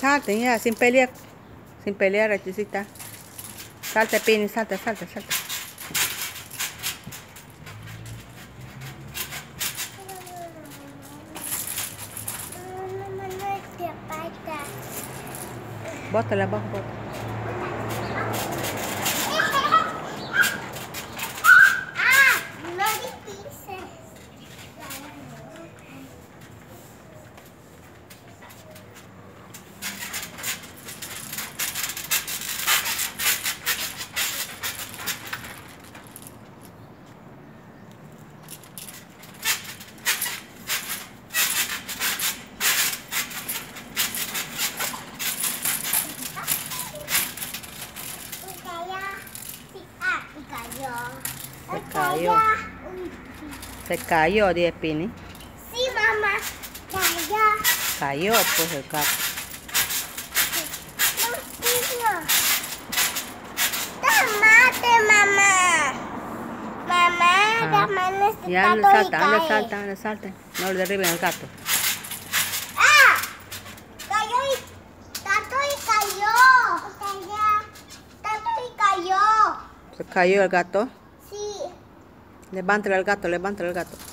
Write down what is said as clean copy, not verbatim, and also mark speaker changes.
Speaker 1: salten ya, sin pelear. Sin pelear, aquí sí está. Salta, Pini, salta, salta, salta. Bótala abajo, bótala. Se cayó. Se cayó, dice Pini.
Speaker 2: Sí, mamá. Cayó.
Speaker 1: Cayó, pues el gato.
Speaker 2: Tomate, mamá. Mamá, la mano está
Speaker 1: Ya anda, salta, anda, salta, anda, salta. No le derriben al gato.
Speaker 2: ¡Ah! Cayó y... Tato y cayó. Tato y cayó.
Speaker 1: Se cayó el gato.
Speaker 2: Sí.
Speaker 1: Levántale al gato, levántale al gato.